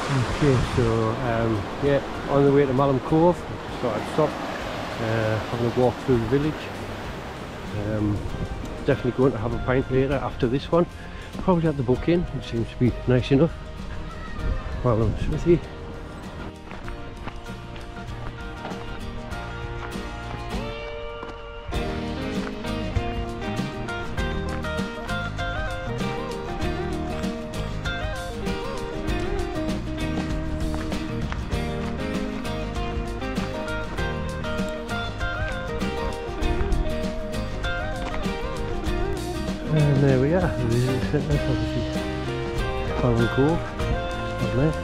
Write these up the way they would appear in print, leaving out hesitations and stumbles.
Okay, so yeah, on the way to Malham Cove, just thought I'd stop, having a walk through the village. Definitely going to have a pint later after this one. Probably at the Book Inn, it seems to be nice enough. While I'm smithy. And there we are, the visitor centre, obviously Malham Cove, down there.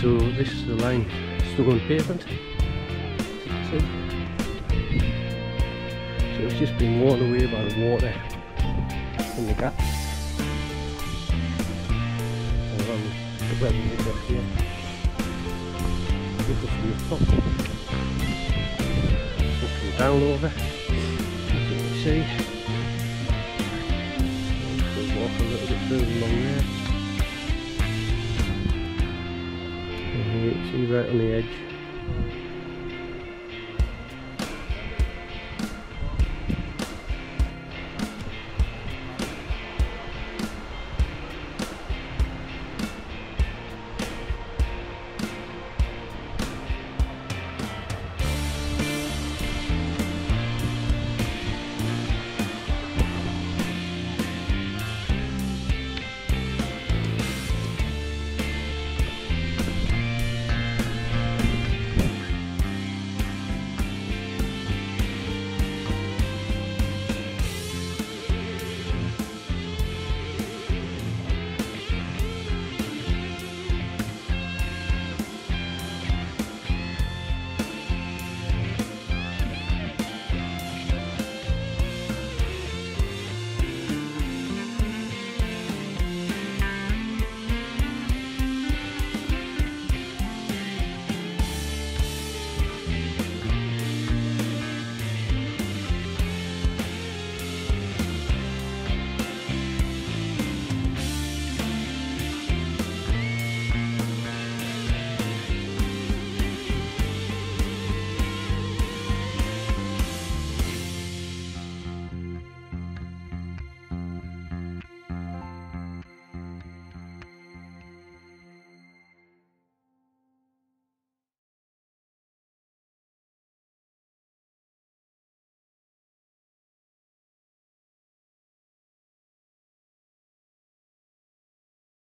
So this is the line stuck on pavement, as you can see. So it's just been worn away by the water in the gap. And then the weather is up here. Look up from the top. Up and down over. As you can see. We'll walk a little bit further along there. And you can see right on the edge.